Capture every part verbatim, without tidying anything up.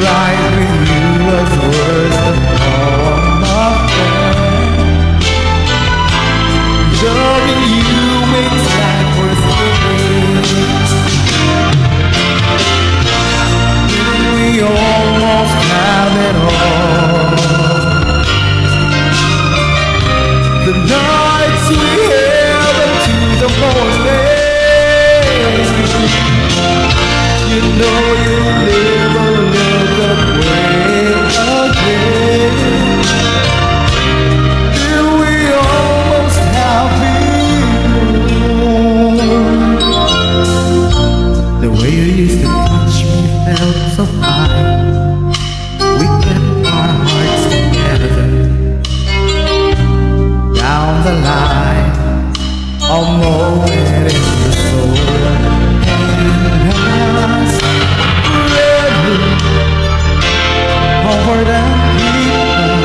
ride with you was worth the poem of pen. Loving you makes life worth living. We almost have it all. The nights we have into the morning. You know you'll never live that way again. Till we almost have been. The way you used to touch me felt so high. We kept our hearts together. Down the line, a moment in the soul, and us forever over the people.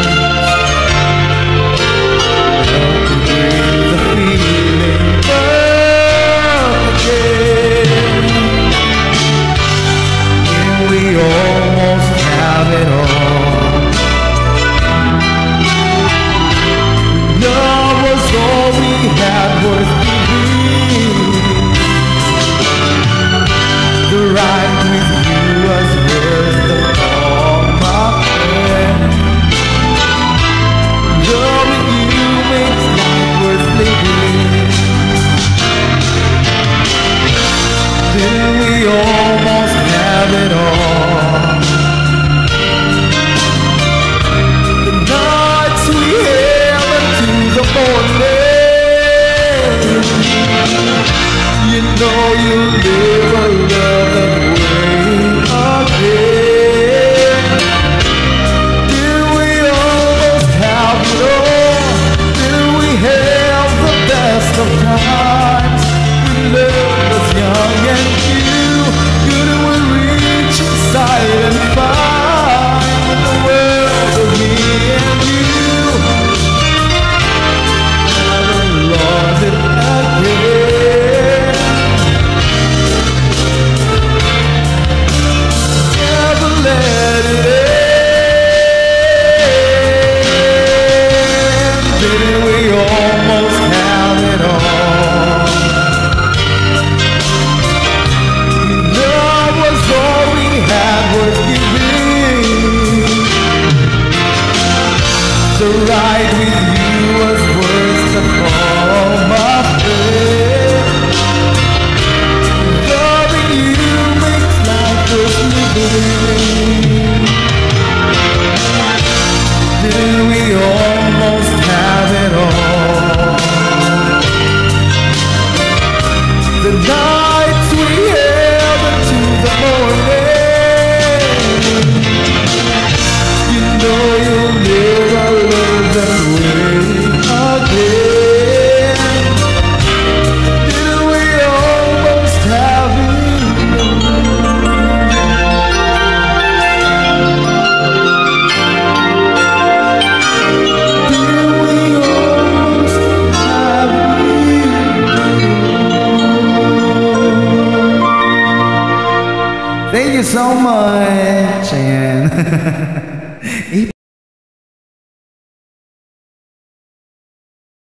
Help to bring the feeling back again. And we almost have it all. Love was all we had worth giving. The ride with you was worth the palm of pen. Loving you makes life worth living. Then we almost have it all. The nights we have into the morning. You know you'll never love that way again. Did we almost have it all? Did we have the best of times? We loved us young and few. Couldn't we reach inside and find the world of me and you? Never lost it again. Never let it end. Didn't we almost have it all? Love was all we had worth giving. The ride with you was worth the palm of pen. Loving you makes life worth living. Did we almost have it all? The nights we have into the morning. You know you'll never live that way again. Did we almost have it? Did we almost have it? Thank you so much, and